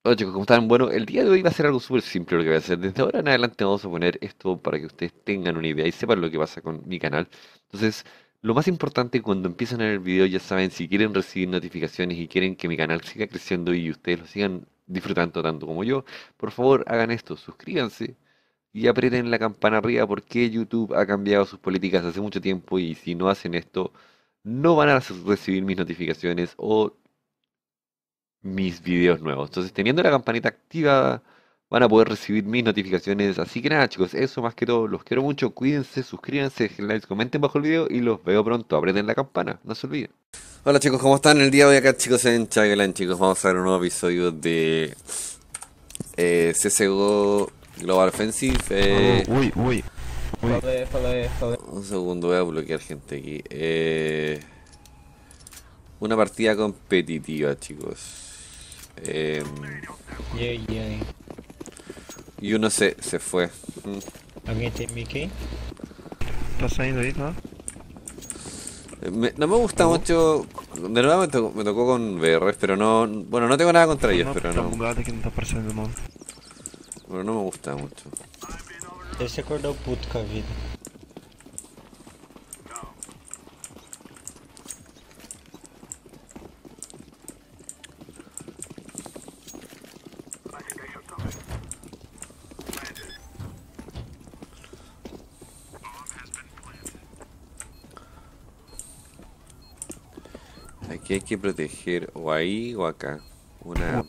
Hola chicos, ¿cómo están? Bueno, el día de hoy va a ser algo súper simple lo que voy a hacer. Desde ahora en adelante vamos a poner esto para que ustedes tengan una idea y sepan lo que pasa con mi canal. Entonces, lo más importante cuando empiezan a ver el video, ya saben, si quieren recibir notificaciones y quieren que mi canal siga creciendo y ustedes lo sigan disfrutando tanto como yo, por favor hagan esto, suscríbanse y aprieten la campana arriba porque YouTube ha cambiado sus políticas hace mucho tiempo y si no hacen esto, no van a recibir mis notificaciones o mis videos nuevos. Entonces, teniendo la campanita activa, van a poder recibir mis notificaciones. Así que nada, chicos, eso más que todo. Los quiero mucho. Cuídense, suscríbanse, dejen likes, comenten bajo el video y los veo pronto. Aprieten la campana, no se olviden. Hola chicos, ¿cómo están? El día de hoy acá chicos en Chagalan, chicos, vamos a ver un nuevo episodio de CSGO Global Offensive. Alô, oi, oi, oi. Fala aí. Un segundo, voy a bloquear gente aquí. Una partida competitiva, chicos. Em, E aí? y uno se fue. Mm. Alguém tem mic aí? Tá saindo aí, tá? No me gusta Alô? mucho. De nuevo me tocó con BRs, pero no. Bueno, no tengo nada contra ellos, Não, pero porque tá no. bugado aqui, não tá aparecendo o nome. Pero no me gusta mucho. Esse acordou puto com a vida. Aquí hay que proteger o ahí o acá. Una.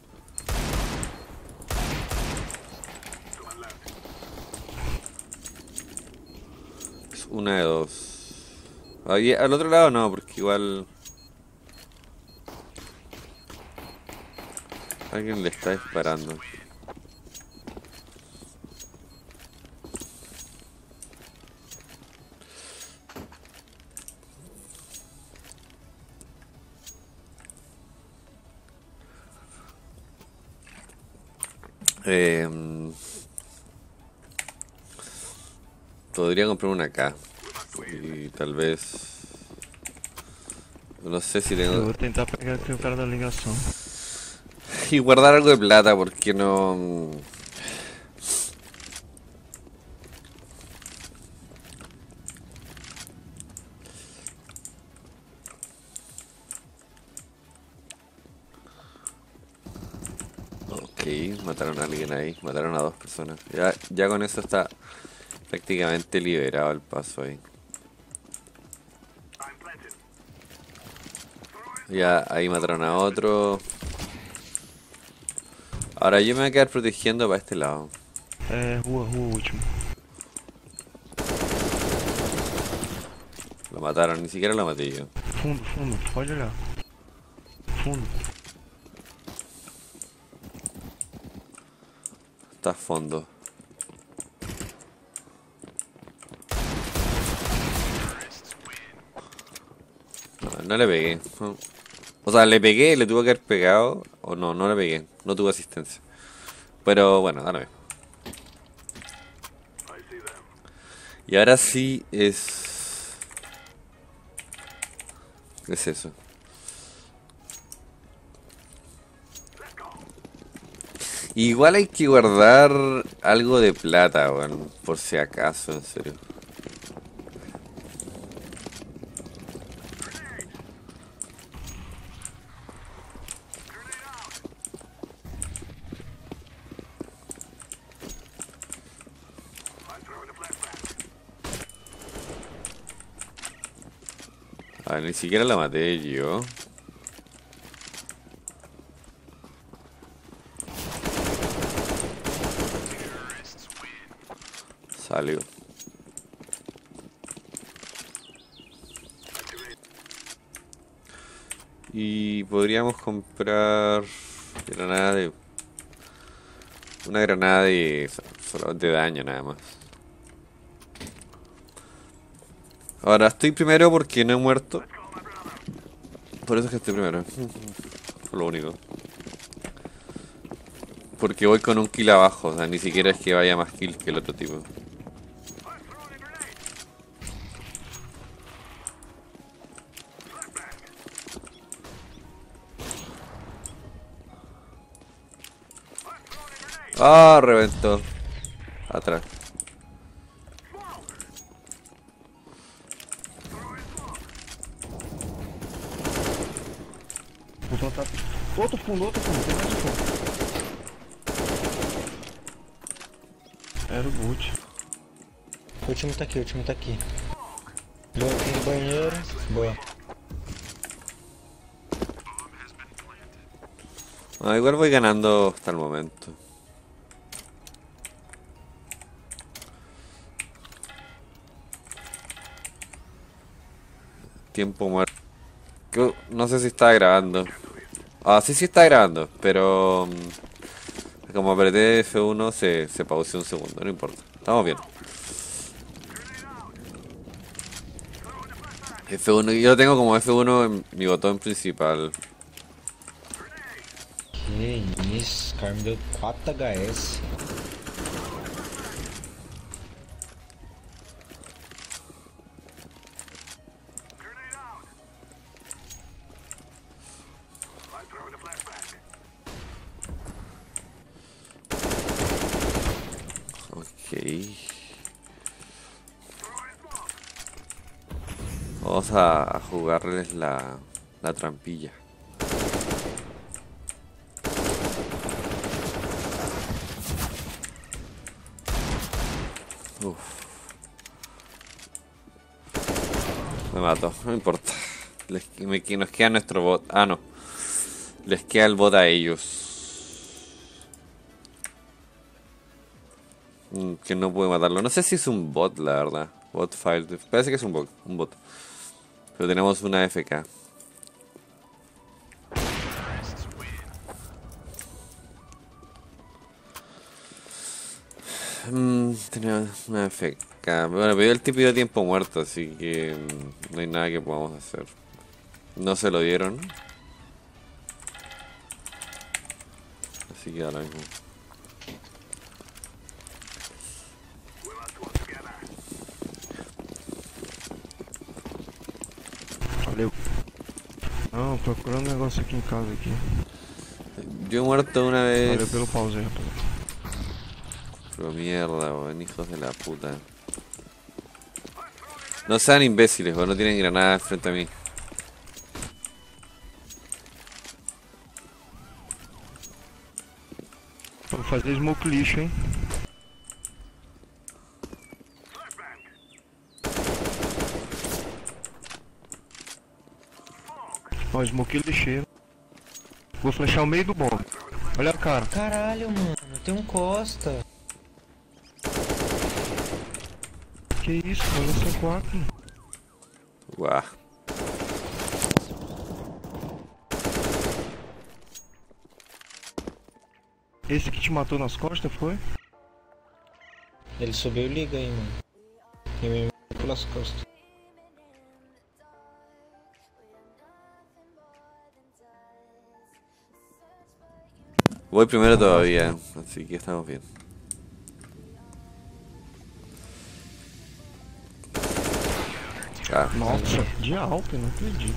Es una de dos. Ahí, al otro lado no, porque igual. Alguien le está disparando. Em, Podría comprar una acá. Y tal vez. No sé si Eu tengo. vou tentar pegar aqui o cara da ligação. Y guardar algo de plata, porque no. Ok, mataron a alguien ahí, mataron a dos personas. Ya con eso está prácticamente liberado el paso ahí. Ya ahí mataron a otro. Ahora yo me voy a quedar protegiendo para este lado. É, rua, último. Lo mataron, ni siquiera lo maté yo. Fundo, pode olhar. Fundo. Está a fondo. No le pegué. O sea, le pegué, le tuve que haber pegado. O no, no le pegué. No tuve asistencia. Pero bueno, ahora mismo. Y ahora sí es. Es eso. Igual hay que guardar algo de plata, bueno, por si acaso, en serio. A ver, ni siquiera la maté yo. Salió. Y podríamos comprar granada de... Una granada de... solamente de daño nada más. Ahora estoy primero porque no he muerto. Por eso es que estoy primero. Por lo único. Porque voy con un kill abajo, o sea, ni siquiera es que vaya más kill que el otro tipo. Ah, reventó. Atrás. Vou soltar. Outro fundo, tem mais um fundo. Era o boot. O último tá aqui, o último tá aqui. Boa, aqui no banheiro. Boa. Ah, igual voy ganando hasta el momento. Tiempo muerto. No sé si está grabando. Ah, sí, sí está grabando, pero como apreté F1 se pausó un segundo, no importa. Estamos bien. F1, yo lo tengo como F1 en mi botón principal. Que isso, o cara me deu 4 HS. Ok. Vamos a jugarles la trampilla. Uf. Me mato, no importa. Nos queda nuestro bot. Ah, no. Les queda el bot a ellos. Que no puede matarlo. No sé si es un bot, la verdad. Bot file. Parece que es un bot. Un bot. Pero tenemos una FK. Tenemos una FK. Bueno, pero el tipo dio tiempo muerto, así que no hay nada que podamos hacer. No se lo dieron. Así que ahora mismo. Valeu. Não, procurando um negócio aqui em casa aqui. Yo he muerto una vez. Valeu pelo pause aí, rapaziada. Pero mierda, weón, hijos de la puta. No sean imbéciles, weón, no tienen granadas frente a mí. Vou fazer smoke lixo, hein? Ó, smoke lixeiro. Vou flechar o meio do bomb. Olha a cara. Caralho, mano, tem um Costa. Que isso, olha C4. Uau. Esse que te matou nas costas foi? Ele subiu e liga aí, mano. E me matou pelas costas. Voy primero todavía, así que estamos bien. Ah, Nossa, de Alp, não acredito.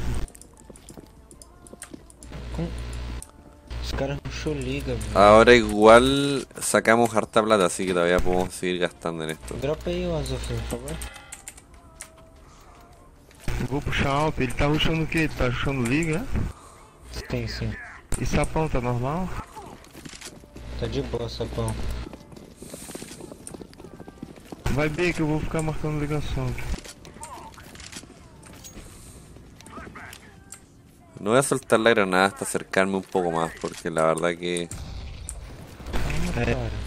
Os caras rushou liga, velho. ahora igual sacamos harta plata, así que todavía podemos seguir gastando en esto. Dropa aí o Azufim, por favor. Eu vou puxar Alp, ele tá rushando o quê? Ele tá rushando liga, né? Sim, sim. E sapão, tá normal? Tá de boa, sapão. Vai bem que eu vou ficar marcando ligação. No voy a soltar la granada hasta acercarme un poco más, porque la verdad que Cara.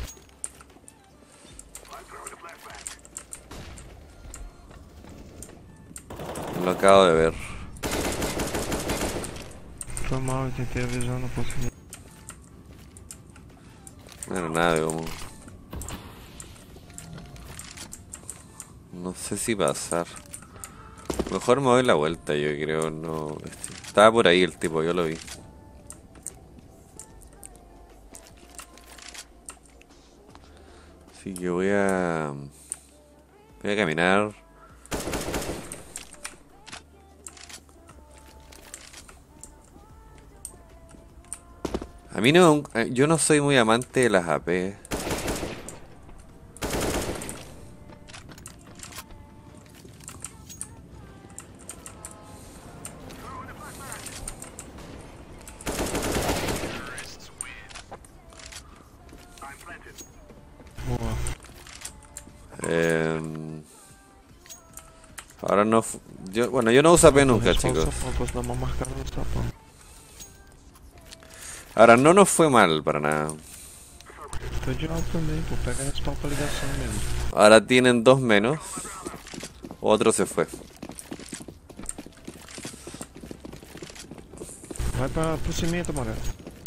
lo acabo de ver. Foi mal, eu tentei avisar, não consegui. Bueno, nada, como... No sé si pasar. Mejor me doy la vuelta, yo creo, no... Estaba por ahí el tipo, yo lo vi. Así que voy a... Voy a caminar. A mí no... Yo no soy muy amante de las AP. Ahora no... Bueno, yo no uso AP Tô nunca, respaldo chicos. sapão, posso dar uma marcada no sapão. Ahora no nos fue mal para nada. Tô de alto também, pô. Pega a respawn pra ligação mesmo. Ahora tienen 2 menos. Otro se fue. Vai pro cimento, amarelo.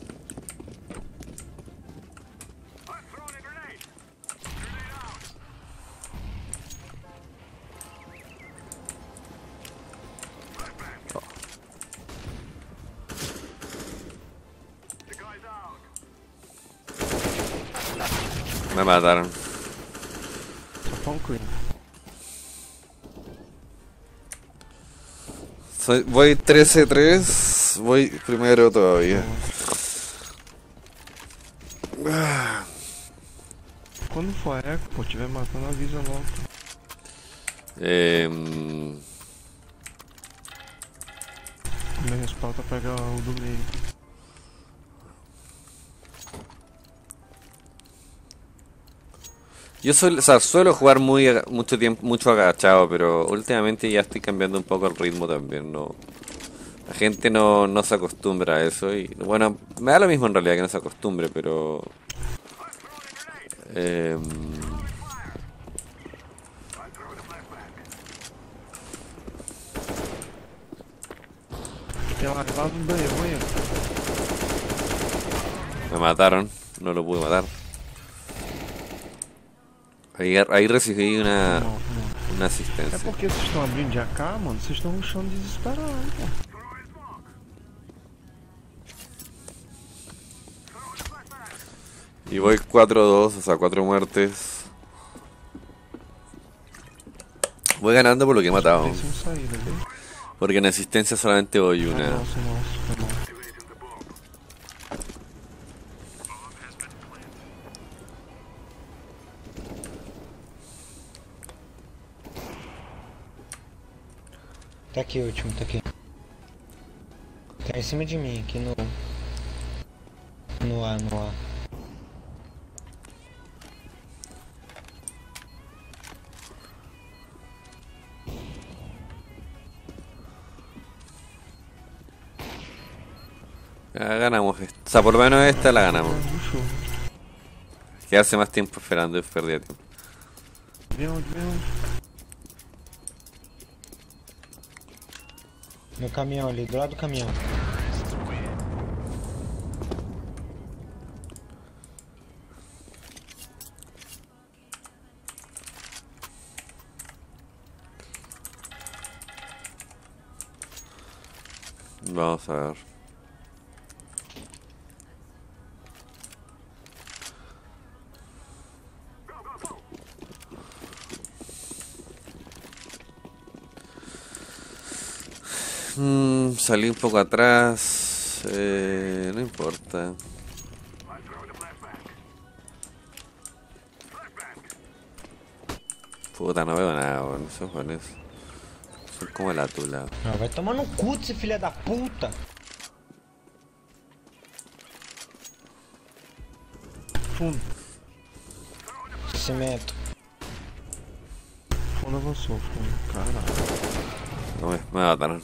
Me mataron. Sapão clean. Voy 13-3. Voy primero todavía. Quando for eco, pô, tiver matando, avisa logo. Minha respawn tá pegar o do meio. Yo suelo jugar mucho tiempo, mucho agachado, pero últimamente ya estoy cambiando un poco el ritmo también, ¿no? La gente no se acostumbra a eso y bueno, me da lo mismo en realidad que no se acostumbre, pero Tem lá do banheiro. me mataron, no lo pude matar. Ahí recibí una É asistencia. porque vocês estão abrindo de AK, mano, vocês estão rushando desesperado, pô. Y voy 4-2, o sea, 4 muertes. Voy ganando por lo que he matado, Pensam em saída, viu? porque en asistencia solamente voy Ah, una. nossa, foi mal. Tá aqui o último, tá aqui. Tá em cima de mim, aqui no... No A. Ya ganamos esta. O sea, por lo menos esta la ganamos. Rushou. Quedarse más tiempo esperando es pérdida de tiempo. Vem onde? No caminhão ali, do lado do caminhão. Vamos a ver. Salí un poco atrás. No importa. Puta, no veo nada, weón. Esos buenos son como la tula. Ah, vai tomar no cu desse filho da puta. Fundo. Cimento. Fundo avançou, fundo. Caralho. No me mataron.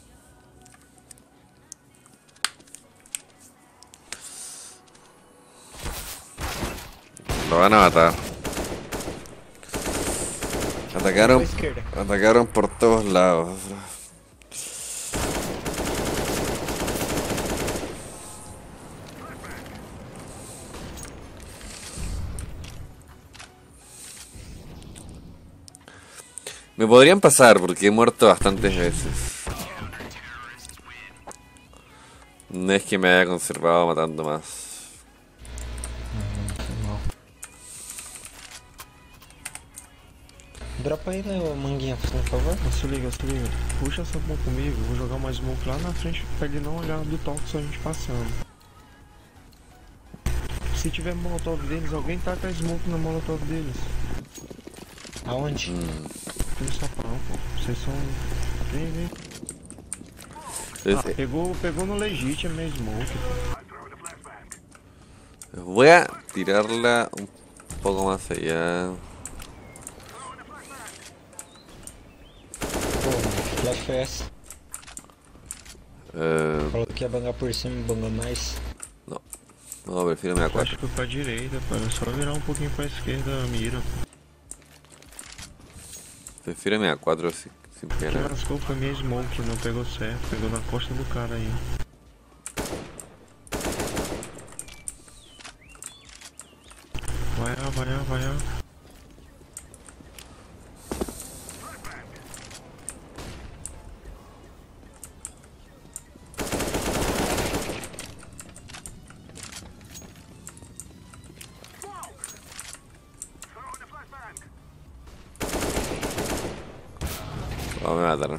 Lo van a matar. Pra esquerda. Atacaron por todos lados. Me podrían pasar porque he muerto bastantes veces. No es que me haya conservado matando más. Dropa aí, né, Manguinha, por favor. Se liga. Puxa essa bomba comigo, vou jogar mais smoke lá na frente pra ele não olhar do toque só a gente passando. Se tiver molotov deles, alguém taca a smoke na molotov deles. Aonde? Tem sapão, pô. Vocês são... Vem. Ah, pegou no legit a minha smoke, pô. Voy a tirarla un poco más allá. Left fast. Falou que ia bangar por cima, bangou mais. Não. Não, eu prefiro a 64. Acho que pra direita, pô. É só virar um pouquinho pra esquerda a mira. Prefiro a 64 sem Que pena. lascou foi minha smoke, não pegou certo. Pegou na costa do cara aí. Vai lá, vai lá, vai lá. Oh, me mataron.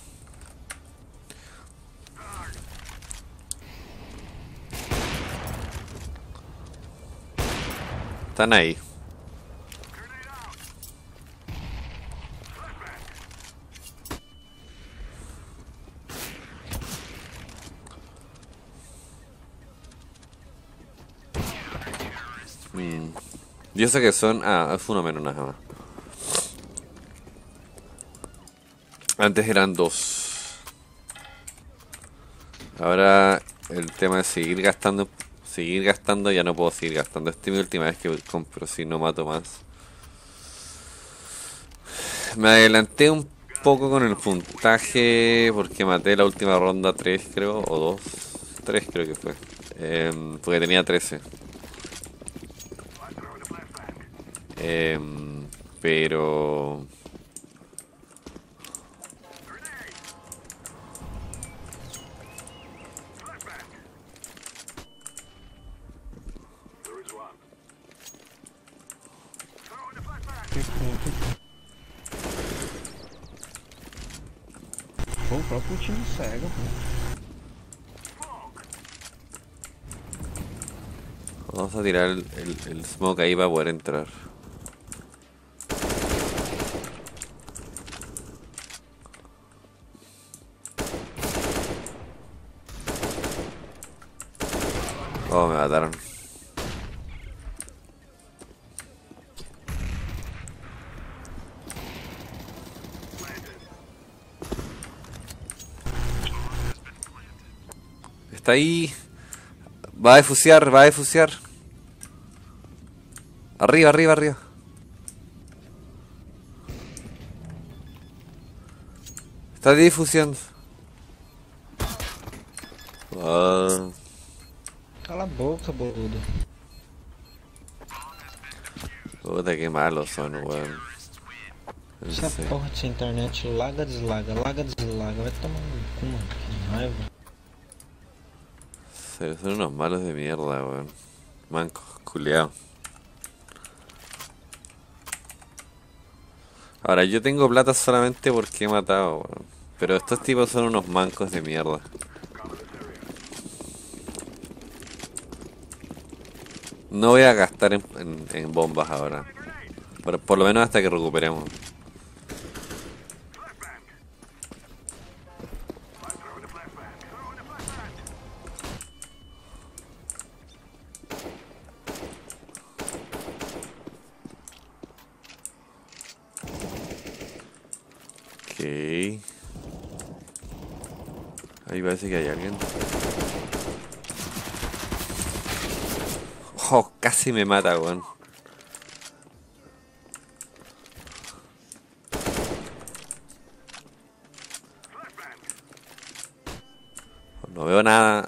Están ahí. ¿Y eso que son? Ah, es uno menos nada más. Antes eran dos. Ahora el tema es seguir gastando. Seguir gastando, ya no puedo seguir gastando. Esta es mi última vez que compro, si no mato más. Me adelanté un poco con el puntaje porque maté la última ronda 3 creo, o 2. 3 creo que fue. Porque tenía 13. Pero... Pô, o próprio time cega, pô. Vamos a tirar el smoke ahí para poder entrar. Oh, me mataron. Está ahí. Va a defusear, va a defusear. Arriba, arriba, arriba. Está difusiando. Cala a boca, boludo. Puta, que malos son, weón. Essa porra dessa internet laga, deslaga, laga, deslaga. Vai tomar no cu, mano. Que raiva. Son unos malos de mierda, weón. Mancos, culiados. Ahora, yo tengo plata solamente porque he matado, weón. Pero estos tipos son unos mancos de mierda. No voy a gastar en bombas ahora. Por lo menos hasta que recuperemos. Ok. Ahí parece que hay alguien. Oh, casi me mata, weón. No veo nada.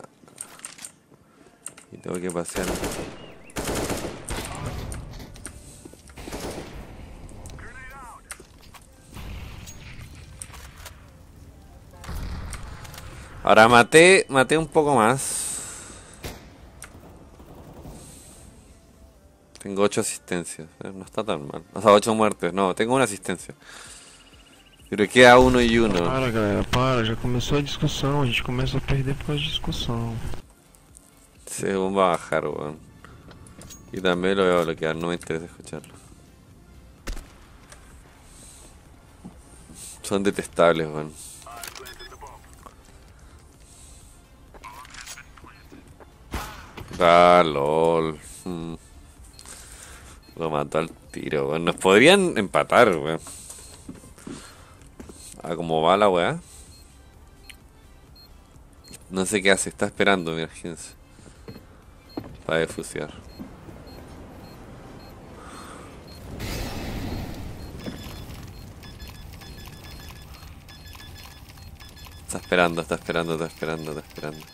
Y tengo que pasear. Ahora maté un poco más. Tengo 8 asistencias, no está tan mal. O sea, 8 muertes, no, tengo una asistencia. Pero queda 1 y 1. Para, galera, para, já começou a discussão, a gente começa a perder por causa de discussão. Se va a bajar, weón. Y también lo voy a bloquear, no me interesa escucharlo. Son detestables, weón. Ah, lol. Lo mató al tiro, weón. Nos podrían empatar, weón. a cómo va la weá. No sé qué hace, está esperando, mira, fíjense. Para defusear. Está esperando, está esperando, está esperando, está esperando.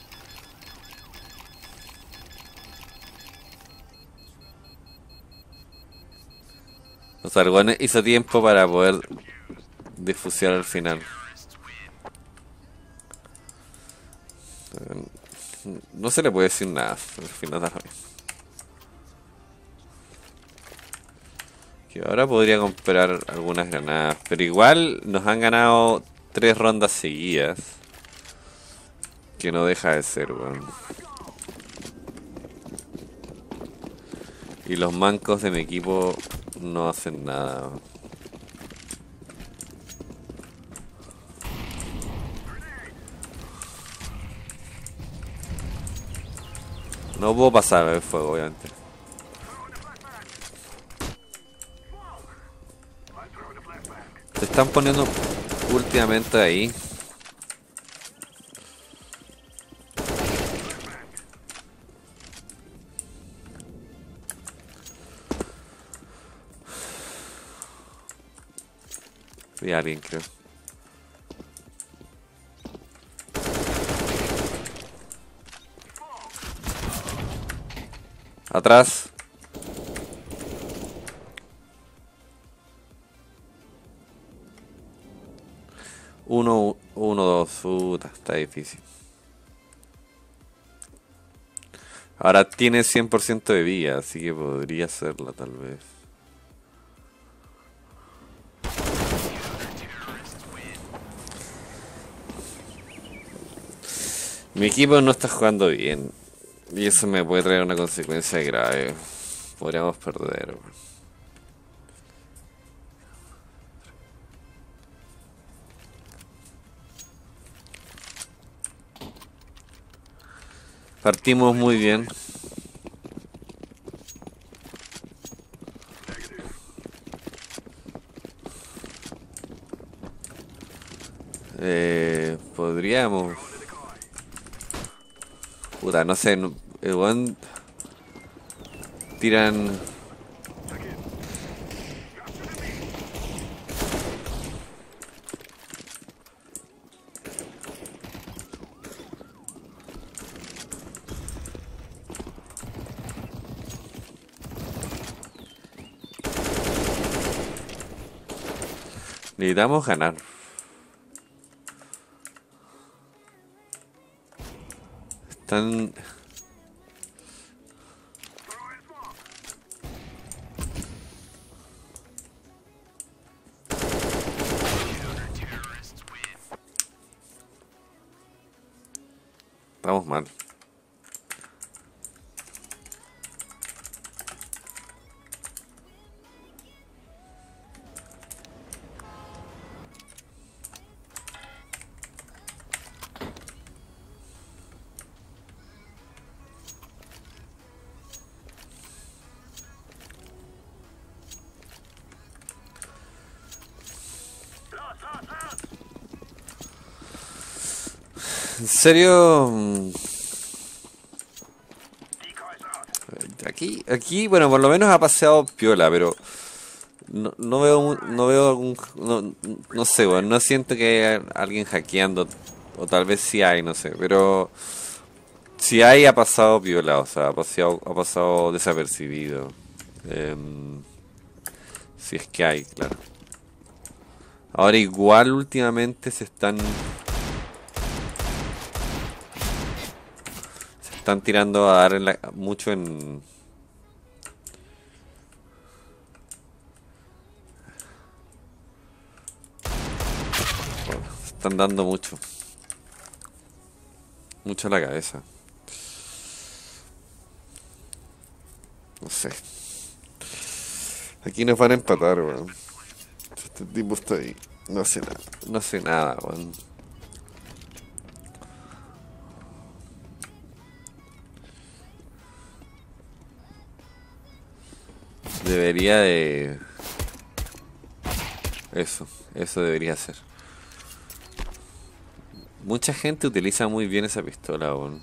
O sea, el weón hizo tiempo para poder difusear al final. No se le puede decir nada, al final da lo mismo. Que ahora podría comprar algunas granadas, pero igual nos han ganado 3 rondas seguidas. Que no deja de ser, weón. Y los mancos de mi equipo no hacen nada, weón. No puedo pasar el fuego, obviamente. Se están poniendo últimamente ahí. Vi a alguien, creo. Atrás. Uno, dos. Puta, está difícil. Ahora tiene 100% de vida, así que podría hacerla tal vez. Mi equipo no está jugando bien. Y eso me puede traer una consecuencia grave. Podríamos perder. Partimos muy bien. Podríamos... Puta, no sé, el weón tiran... Necesitamos ganar. Están... Estamos mal. En serio, aquí, bueno, por lo menos ha paseado piola, pero no veo algún, no sé, bueno, no siento que haya alguien hackeando, o tal vez sí hay, no sé, pero si hay ha pasado piola, o sea, ha pasado desapercibido, si es que hay, claro. Ahora igual últimamente se están tirando a dar mucho en... Están dando mucho. Mucho a la cabeza. No sé. Aquí nos van a empatar, weón. Este tipo está ahí. No hace nada. No hace nada, weón. Debería de... Eso debería ser. Mucha gente utiliza muy bien esa pistola, weón.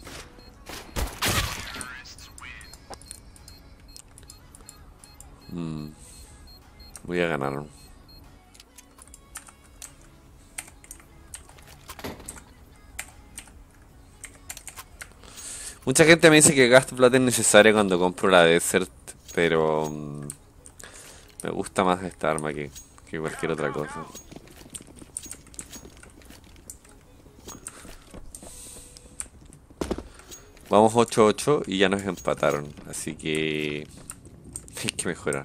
Voy a ganar. Mucha gente me dice que gasto plata es necesaria cuando compro la Desert, pero me gusta más esta arma que cualquier otra cosa. Vamos 8-8 y ya nos empataron, así que hay que mejorar.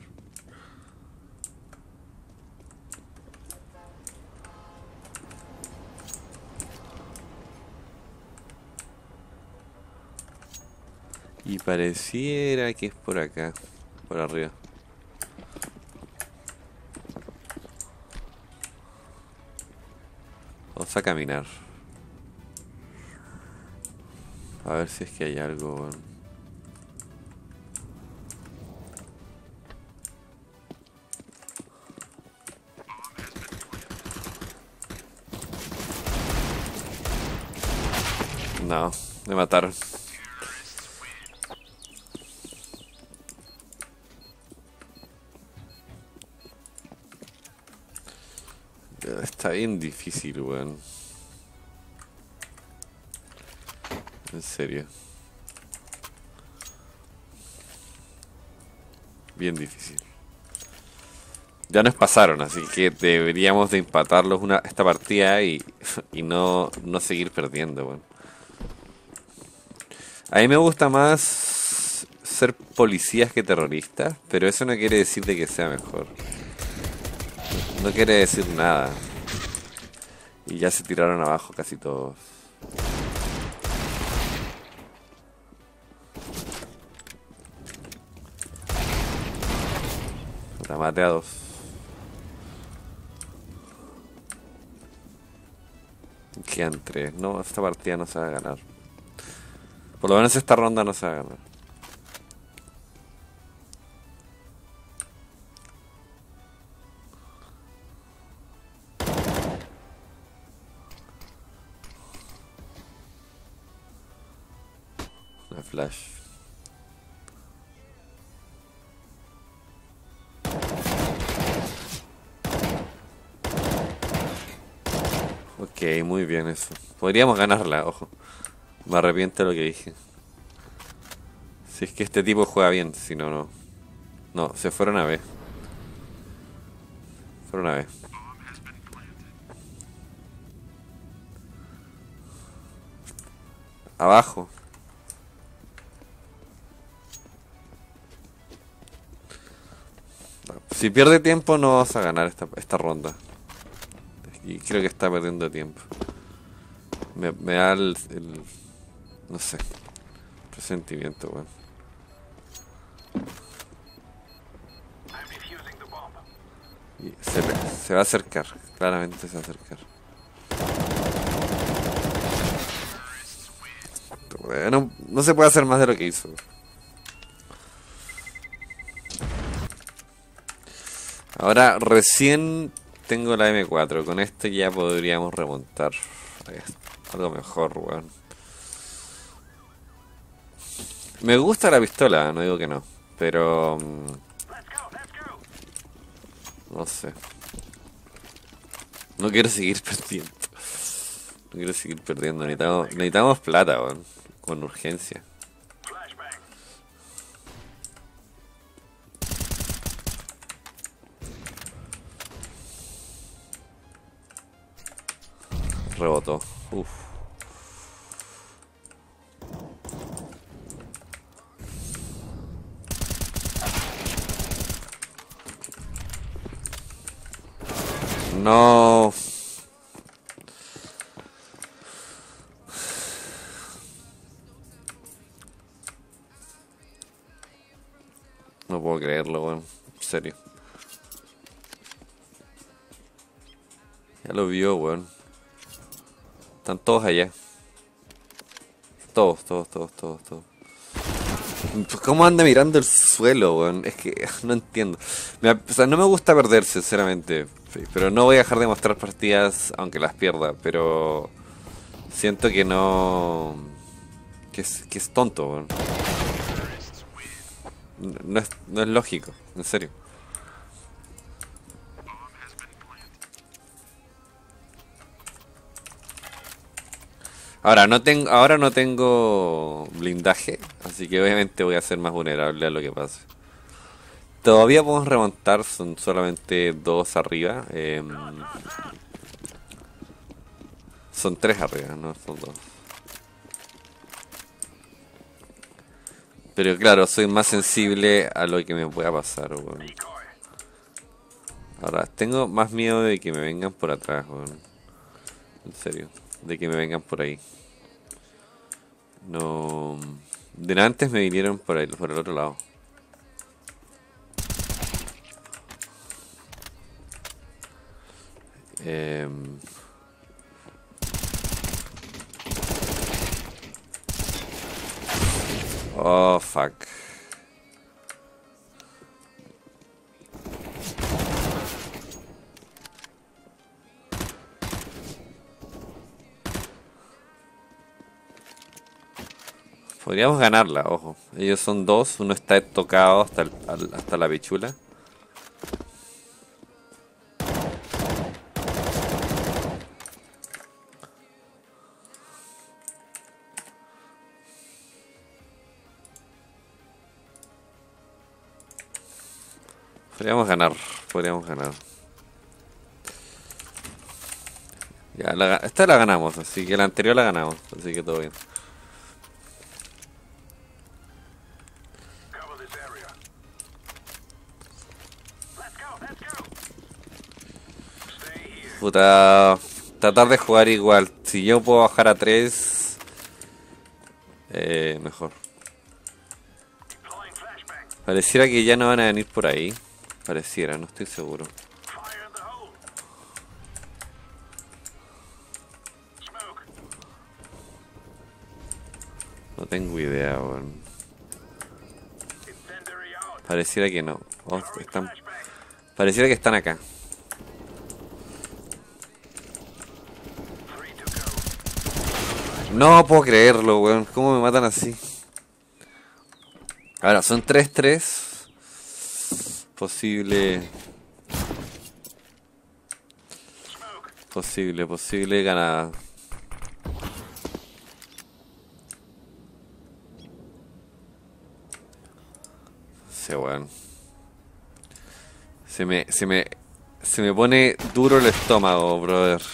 Y pareciera que es por acá, por arriba. Vamos a caminar. A ver si es que hay algo, weón. No, me mataron. Está bien difícil, weón. En serio. Bien difícil. Ya nos pasaron, así que deberíamos de empatarlos esta partida y no seguir perdiendo, weón. A mí me gusta más ser policías que terroristas, pero eso no quiere decir de que sea mejor. No quiere decir nada. Y ya se tiraron abajo casi todos. La maté a dos. Quedan tres. No, esta partida no se va a ganar. Por lo menos esta ronda no se va a ganar. Una flash. Ok, muy bien eso. Podríamos ganarla, ojo. Me arrepiento de lo que dije. Si es que este tipo juega bien, si no, no. No, se fueron a B. Fueron a B. Abajo. Si pierde tiempo no vas a ganar esta ronda. Y creo que está perdiendo tiempo. Me da no sé, presentimiento, weón. Y se va a acercar, claramente se va a acercar. Bueno, no se puede hacer más de lo que hizo. Ahora recién tengo la M4, con esto ya podríamos remontar. Algo mejor, weón. Me gusta la pistola, no digo que no, pero no sé. No quiero seguir perdiendo. No quiero seguir perdiendo. Necesitamos plata, weón. Con urgencia. Rebotó. Uf. No. No puedo creerlo, weón. En serio. Ya lo vio, weón. Están todos allá. Todos. ¿Cómo anda mirando el suelo, weón? Es que no entiendo. O sea, no me gusta perder, sinceramente. Pero no voy a dejar de mostrar partidas aunque las pierda. Pero Siento que no... que es tonto, weón. No es lógico, en serio. Ahora no tengo blindaje, así que obviamente voy a ser más vulnerable a lo que pase. Todavía podemos remontar, son solamente dos arriba. Son tres arriba, no son dos. Pero claro, soy más sensible a lo que me pueda pasar, weón. Ahora, tengo más miedo de que me vengan por atrás, weón. En serio, de que me vengan por ahí. No... De antes me vinieron por ahí, por el otro lado. Oh, fuck. Podríamos ganarla, ojo. Ellos son dos, uno está tocado hasta la pichula. Podríamos ganar, podríamos ganar. Ya, esta la ganamos, así que la anterior la ganamos, así que todo bien. Puta, tratar de jugar igual. Si yo puedo bajar a 3, mejor. Pareciera que ya no van a venir por ahí. Pareciera, no estoy seguro. No tengo idea, weón. Pareciera que no. Oh, pareciera que están acá. No puedo creerlo, weón. ¿Cómo me matan así? Ahora, son 3-3. Posible ganada. Sí, weón. Se me pone duro el estómago, brother.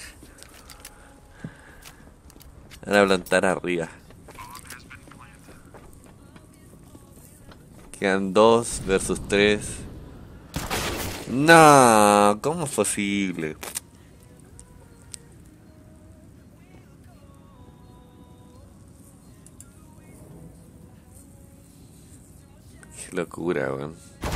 Van a plantar arriba. Quedan 2 versus 3. No, ¿cómo es posible? Qué locura, weón.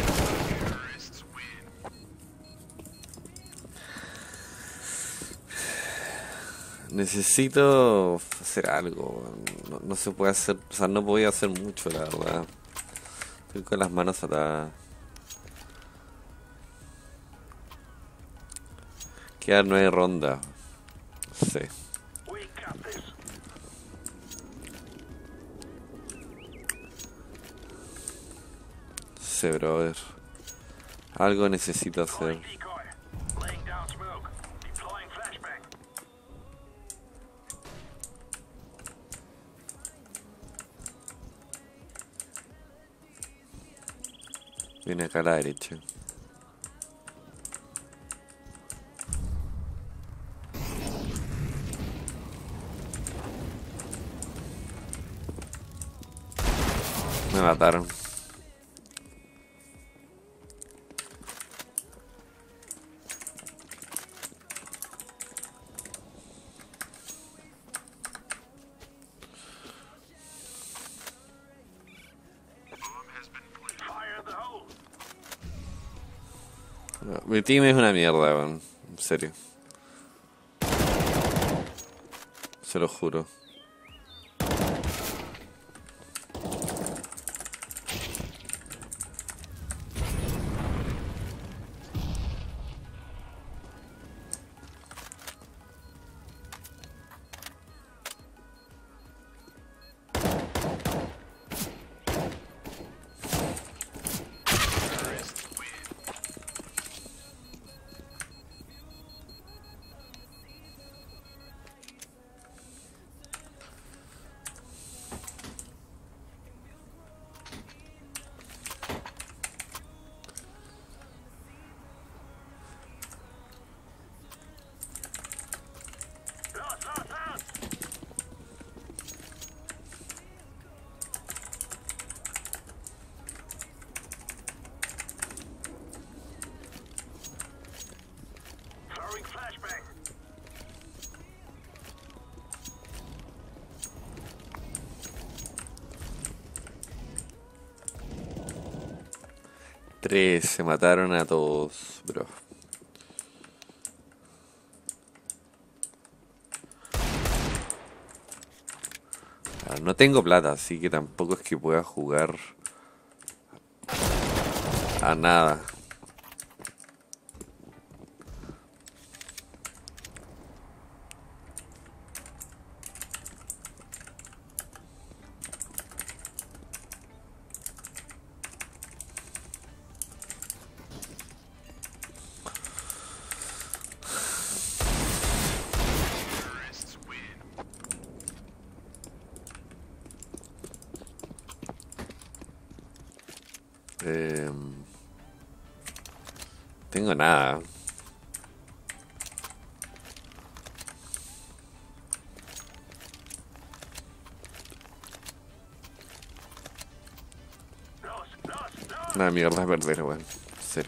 Necesito hacer algo. No se puede hacer, o sea, no voy a hacer mucho, la verdad. Estoy con las manos atadas. Quedan 9 rondas. Sí. Sí, brother. Algo necesito hacer. Viene acá a la derecha. Me mataron. No, mi team es una mierda, weón. En serio. Se lo juro. Tres, se mataron a todos, bro. Claro, no tengo plata, así que tampoco es que pueda jugar a nada. Tengo nada. Una mierda de perder, weón. En serio.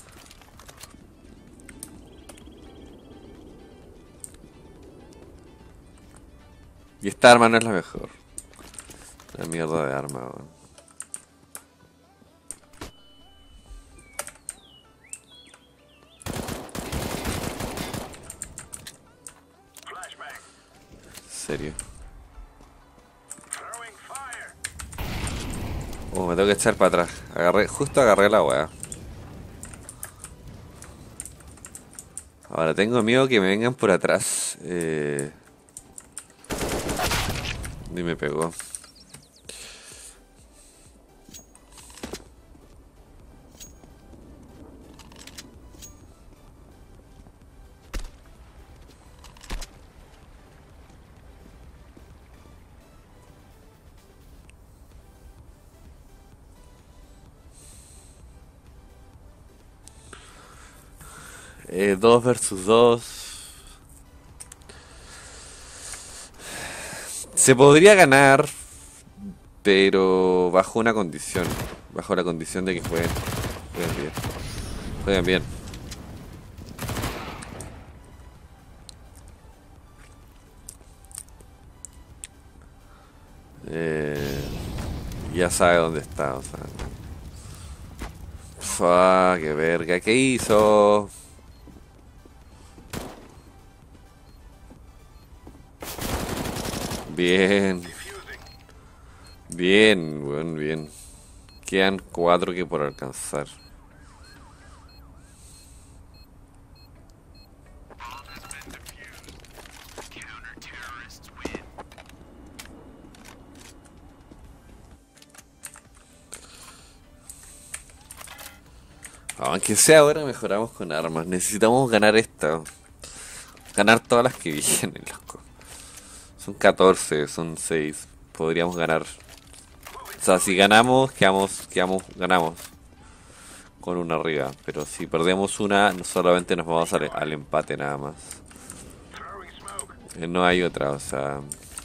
Y esta arma no es la mejor. Una mierda de arma, weón. En serio. Me tengo que echar para atrás. Justo agarré la weá. Ahora tengo miedo que me vengan por atrás. Y me pegó. Dos versus dos. Se podría ganar, pero bajo una condición. Bajo la condición de que jueguen bien. Jueguen bien. Ya sabe dónde está, o sea. Qué verga, ¿qué hizo? Bien. Bien, bueno, bien. Quedan 4 que por alcanzar. Aunque sea ahora mejoramos con armas. Necesitamos ganar esta. Ganar todas las que vienen, loco. Son 14, son 6. Podríamos ganar. O sea, si ganamos, ganamos. Con una arriba. Pero si perdemos una, solamente nos vamos al empate nada más. No hay otra, o sea.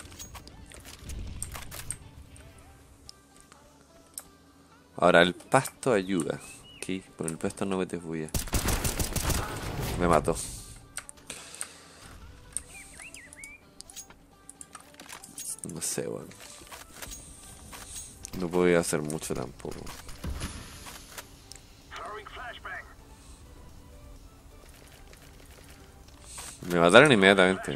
Ahora, el pasto ayuda. Ok, por el pasto no metes bulla. Me mató. No sé, bueno. No podía hacer mucho tampoco. Me mataron inmediatamente.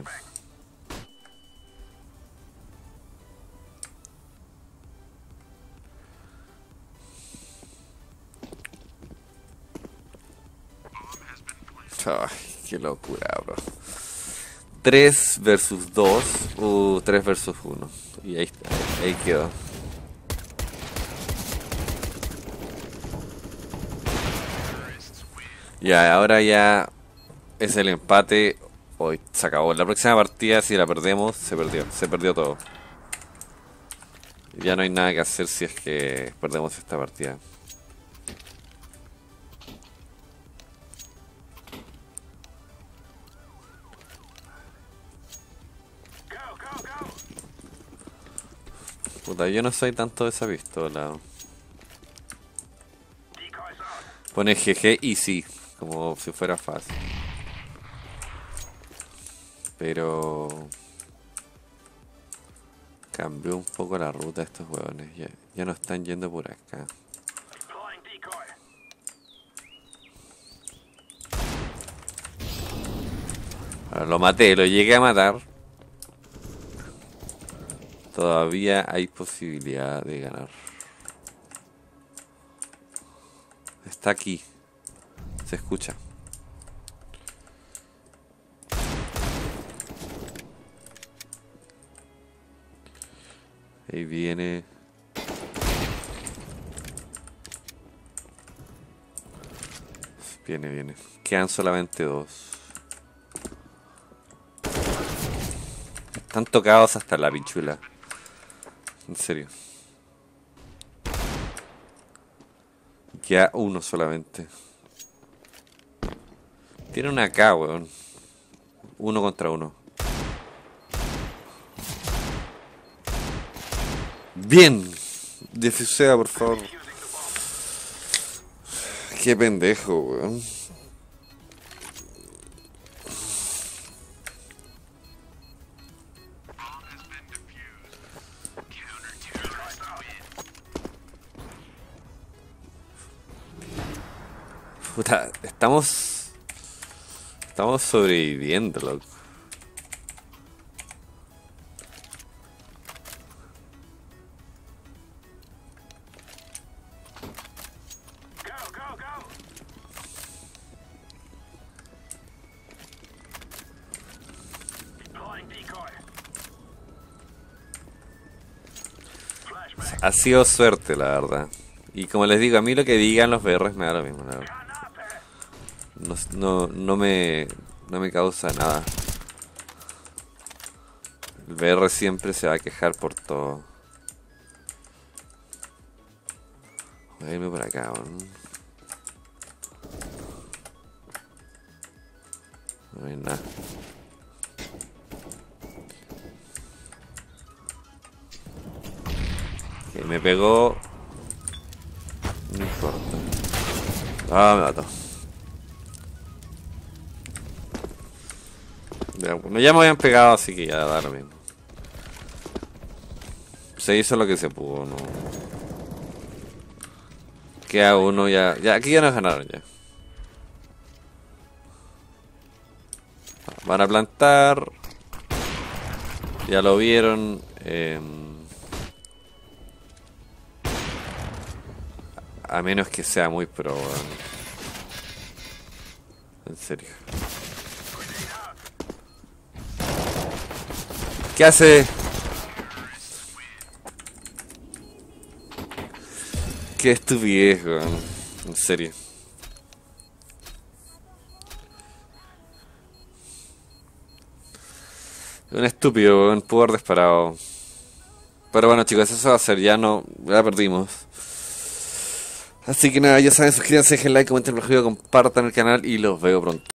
Ay, qué locura, bro. 3 versus 2. 3 versus 1. Y ahí quedó. Ya, ahora ya es el empate. Hoy se acabó. La próxima partida, si la perdemos, se perdió. Se perdió todo. Ya no hay nada que hacer si es que perdemos esta partida. Puta, yo no soy tanto de esa pistola. Pone GG easy, como si fuera fácil. Pero cambió un poco la ruta de estos huevones. Ya no están yendo por acá. Ahora lo maté, lo llegué a matar. Todavía hay posibilidad de ganar. Está aquí. Se escucha. Ahí viene. Viene. Quedan solamente dos. Están tocados hasta la pinchula. En serio. Queda uno solamente. Tiene una AK, weón. 1 contra 1. Bien. Defusea, por favor. Qué pendejo, weón. Puta, estamos sobreviviendo, loco. Ha sido suerte, la verdad. Y como les digo, a mí lo que digan los BRs me da lo mismo, la verdad. No me causa nada. El BR siempre se va a quejar por todo. Voy a irme por acá, ¿no? No hay nada. Ok, me pegó. No importa. Ah, me mató. Bueno, ya me habían pegado, así que ya da lo mismo. Se hizo lo que se pudo, ¿no? Queda uno ya. Ya, aquí ya nos ganaron ya. Van a plantar. Ya lo vieron. A menos que sea muy pro, weón. En serio. ¿Qué hace? Qué estupidez, weón. En serio. Un estúpido, weón. Pudo haber disparado. Pero bueno, chicos, eso va a ser. Ya no. Ya perdimos. Así que nada, ya saben, suscríbanse, dejen like, comenten el video, compartan el canal y los veo pronto.